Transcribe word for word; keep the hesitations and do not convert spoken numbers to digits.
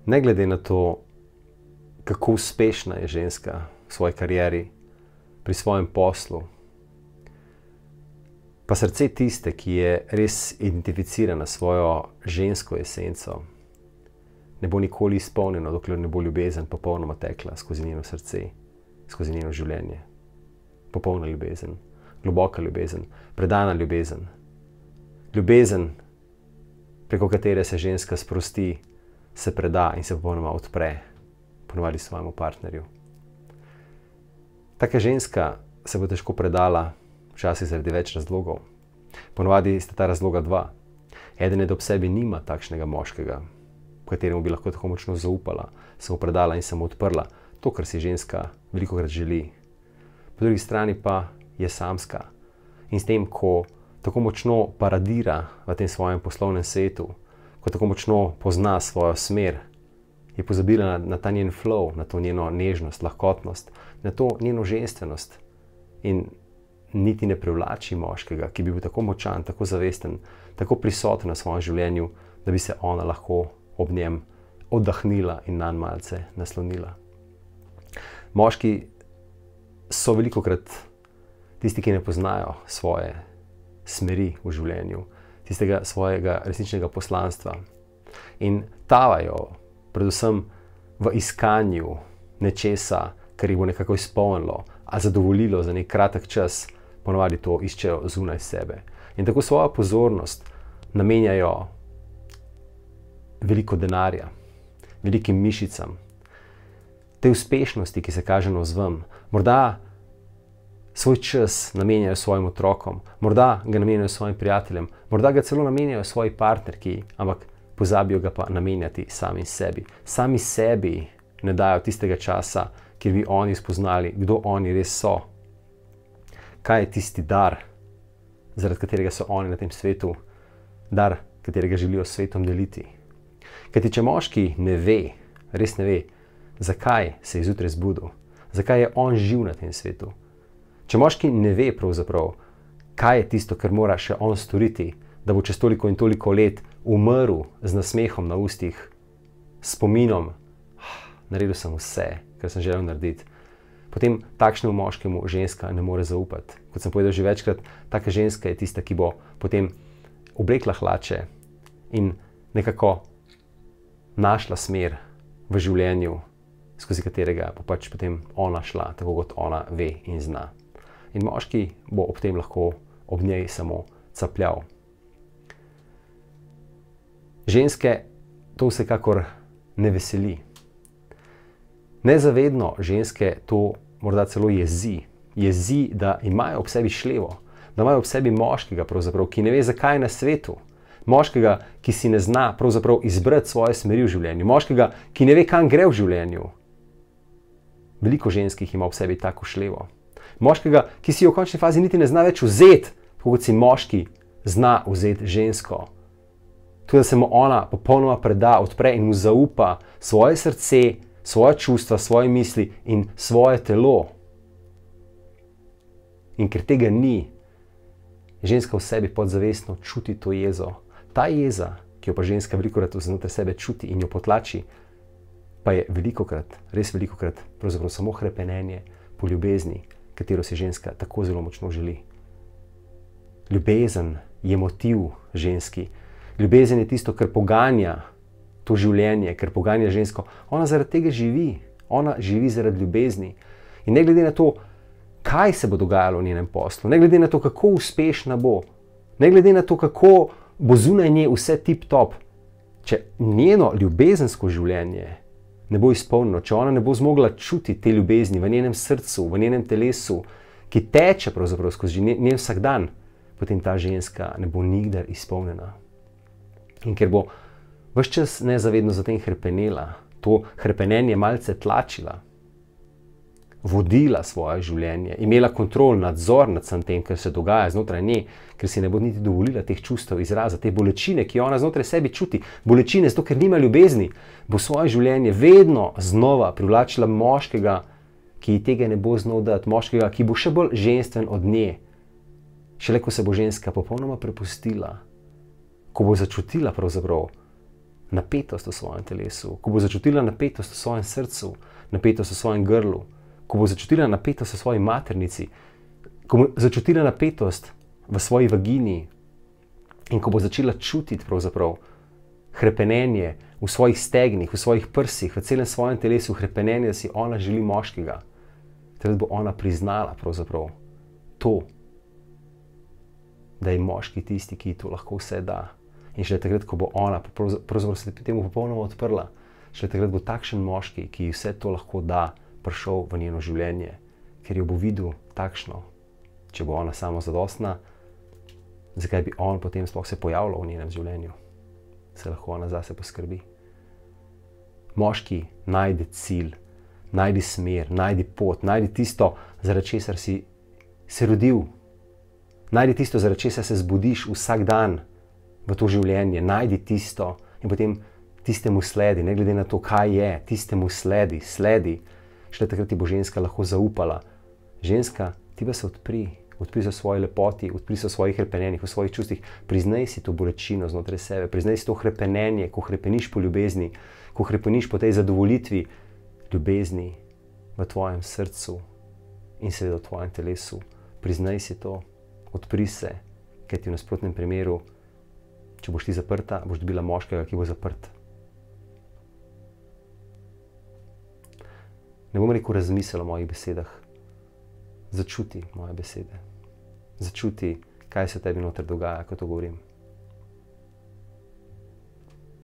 ne glede na to, kako uspešna je ženska v svoji karieri, pri svojem poslu, pa srce tiste, ki je res identificirana s svojo žensko esenco, ne bo nikoli izpolnjeno, dokler ne bo ljubezen popolnoma tekla skozi njeno srce, skozi njeno življenje. Popolna ljubezen, globoka ljubezen, predana ljubezen. Ljubezen, preko katere se ženska sprosti, se preda in se popolnoma odpre, ponovadi svojemu partnerju. Taka ženska se bo težko predala, včasih zaradi več razlogov. Ponovadi sta ta razloga dva. Eden je, da ob sebi nima takšnega moškega, kateremu bi lahko tako močno zaupala, se mu predala in se mu odprla, to, kar si ženska velikokrat želi. Po drugi strani pa je samska. In s tem, ko tako močno paradira v tem svojem poslovnem svetu, ko tako močno pozna svojo smer, je pozabila na, na ta njen flow, na to njeno nežnost, lahkotnost, na to njeno ženstvenost. In niti ne privlači moškega, ki bi bil tako močan, tako zavesten, tako prisoten na svojem življenju, da bi se ona lahko ob njem oddahnila in nanj malce naslonila. Moški so velikokrat tisti, ki ne poznajo svoje smeri v življenju, tistega svojega resničnega poslanstva. In tavajo predvsem v iskanju nečesa, kar jih bo nekako izpolnilo, a zadovoljilo za nek kratek čas, ponovadi to iščejo zunaj sebe. In tako svojo pozornost namenjajo veliko denarja, velikim mišicam, te uspešnosti, ki se kaže navzven. Morda svoj čas namenjajo svojim otrokom, morda ga namenjajo svojim prijateljem, morda ga celo namenjajo svoji partnerki, ampak pozabijo ga pa namenjati sami sebi. Sami sebi ne dajo tistega časa, kjer bi oni spoznali, kdo oni res so. Kaj je tisti dar, zaradi katerega so oni na tem svetu, dar, katerega želijo s svetom deliti. Kajti če moški ne ve, res ne ve, zakaj se je zjutraj zbudil, zakaj je on živ na tem svetu. Če moški ne ve pravzaprav, kaj je tisto, kar mora še on storiti, da bo čez toliko in toliko let umrl z nasmehom na ustih, s spominom, naredil sem vse, kar sem želel narediti, potem takšnemu moškemu ženska ne more zaupati. Kot sem povedal že večkrat, taka ženska je tista, ki bo potem oblekla hlače in nekako našla smer v življenju, skozi katerega bo pač potem ona šla, tako kot ona ve in zna. In moški bo ob tem lahko ob njej samo capljal. Ženske to vsekakor ne veseli. Nezavedno ženske to morda celo jezi. Jezi, da imajo ob sebi šlevo, da imajo ob sebi moškega, pravzaprav, ki ne ve, zakaj je na svetu. Moškega, ki si ne zna pravzaprav izbrati svoje smeri v življenju. Moškega, ki ne ve, kam gre v življenju. Veliko ženskih ima ob sebi tako šlevo. Moškega, ki si jo v končni fazi niti ne zna več vzeti, kot si moški zna vzeti žensko. Tudi da se mu ona popolnoma preda, odpre in mu zaupa svoje srce, svoje čustva, svoje misli in svoje telo. In ker tega ni, ženska v sebi podzavestno čuti to jezo. Ta jeza, ki jo pa ženska velikokrat znotraj sebe čuti in jo potlači, pa je velikokrat, res velikokrat, pravzaprav samo hrepenenje po ljubezni, katero si ženska tako zelo močno želi. Ljubezen je motiv ženski. Ljubezen je tisto, kar poganja to življenje, kar poganja žensko. Ona zaradi tega živi. Ona živi zaradi ljubezni. In ne glede na to, kaj se bo dogajalo v njenem poslu, ne glede na to, kako uspešna bo, ne glede na to, kako bo zunaj nje vse tip-top, če njeno ljubezensko življenje ne bo izpolnjeno, če ona ne bo zmogla čuti te ljubezni v njenem srcu, v njenem telesu, ki teče pravzaprav skozi njen vsak dan, potem ta ženska ne bo nikdar izpolnjena. In ker bo ves čas nezavedno za tem hrepenela, to hrepenenje malce tlačila, vodila svoje življenje, imela kontrol, nadzor nad vsem tem, kar se dogaja znotraj nje, ker si ne bo niti dovolila teh čustev izraza, te bolečine, ki ona znotraj sebi čuti, bolečine, zato ker nima ljubezni, bo svoje življenje vedno znova privlačila moškega, ki ji tega ne bo znal dati, moškega, ki bo še bolj ženstven od nje. Šele ko se bo ženska popolnoma prepustila, ko bo začutila pravzaprav napetost v svojem telesu, ko bo začutila napetost v svojem srcu, napetost v svojem grlu, ko bo začutila napetost v svoji maternici, ko bo začutila napetost v svoji vagini in ko bo začela čutiti pravzaprav hrepenenje v svojih stegnih, v svojih prsih, v celem svojem telesu, hrepenenje, da si ona želi moškega, takrat bo ona priznala pravzaprav to, da je moški tisti, ki to lahko vse da. In šele takrat, ko bo ona pravzaprav se temu popolnoma odprla, šele takrat bo takšen moški, ki ji vse to lahko da, prišel v njeno življenje, ker jo bo videl takšno. Če bo ona samozadostna, zakaj bi on potem sploh se pojavljal v njenem življenju? Se lahko ona zase poskrbi. Moški najde cilj, najdi smer, najdi pot, najdi tisto, zaradi česar si se rodil. Najdi tisto, zaradi česar se zbudiš vsak dan v to življenje. Najdi tisto in potem tistemu sledi, ne glede na to, kaj je, tistemu sledi, sledi. Šele takrat ti bo ženska lahko zaupala. Ženska, ti pa se odpri, odpri se v svoji lepoti, odpri se v svojih hrepenenjih, v svojih čustih. Priznaj si to bolečino znotraj sebe, priznaj si to hrepenenje, ko hrepeniš po ljubezni, ko hrepeniš po tej zadovoljitvi ljubezni v tvojem srcu in seveda v tvojem telesu. Priznaj si to, odpri se, ker ti v nasprotnem primeru, če boš ti zaprta, boš dobila moškega, ki bo zaprt. Ne bom rekel razmisel o mojih besedah. Začuti moje besede. Začuti, kaj se v tebi noter dogaja, ko to govorim.